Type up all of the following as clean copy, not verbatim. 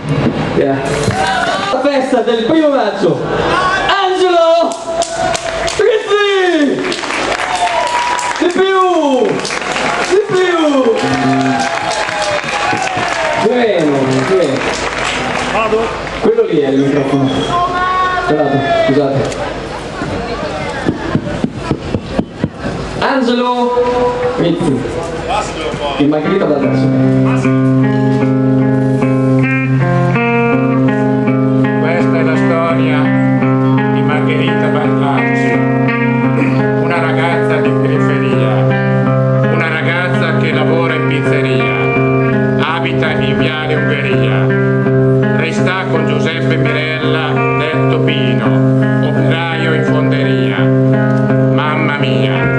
Yeah. La festa del 1° maggio. Angelo! Rizzi! Di più! Di più! Bene. Vado? Quello lì è il microfono. Guardate, scusate. Angelo! Rizzi. Il Margherita Baldassare. Questa è la storia di Margherita Baldassare, una ragazza di periferia, una ragazza che lavora in pizzeria, abita in Viale Ungheria, resta con Giuseppe Mirella, detto Pino, operaio in fonderia. Mamma mia!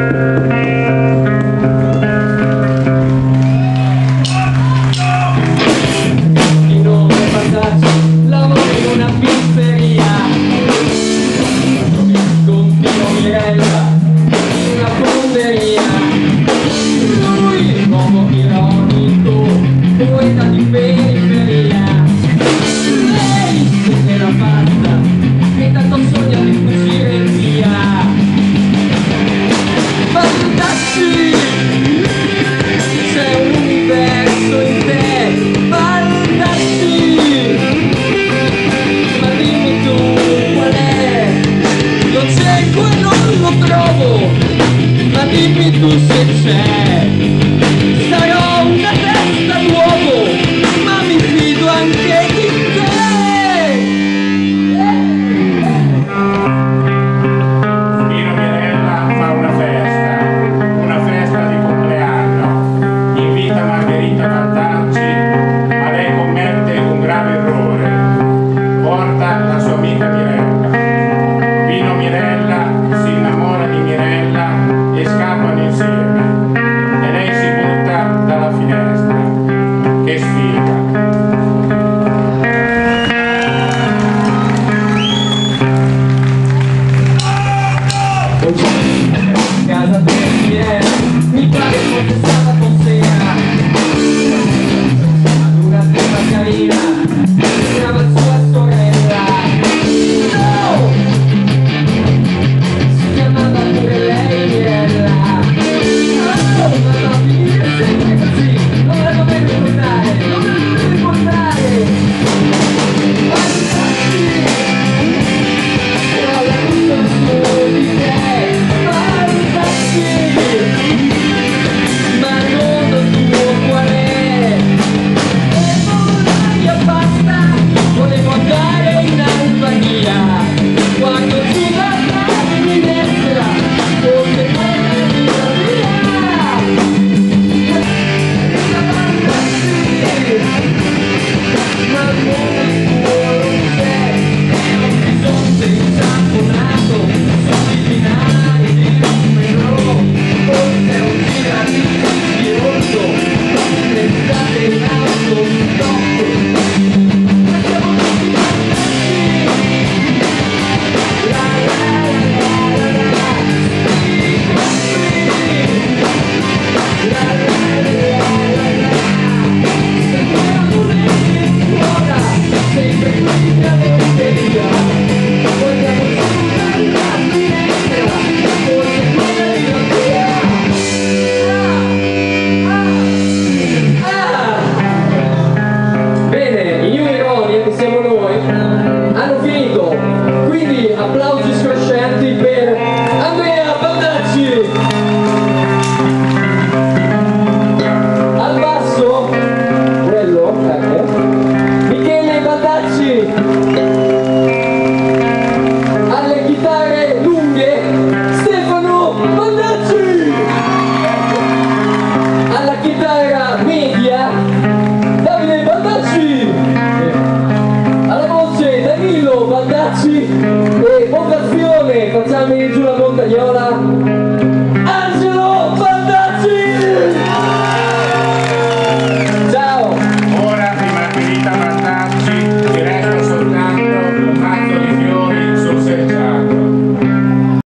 Dimmi tu se c'è, sarò una testa d'uomo, ma mi fido anche di te. Pino Mirella fa una festa di compleanno, invita Margherita Baldassare, ma lei commette un grave errore, porta la sua amica Mirella. Pino Mirella si innamora di Mirella e scappano insieme e lei si butta dalla finestra. Che sfiga! Casa per mi pare fosse stata consegna ad una tipa carina, chiama sua sorella. No! Si chiamava pure lei Mirella. Oh, ma va a finire sempre così, non la dovevo ricordare, però la tutto su di te, ma non lo tuo qual è? E volonia basta, volevo andare in Albania, quando tu guardavi di destra, come quella di ma non c'è, è un bisonte insaponato, sono i binari di un metro, forse è un giradino spioso, pensate in auto, stop, ma siamo tutti fantastici, la la la la la la, sempre qui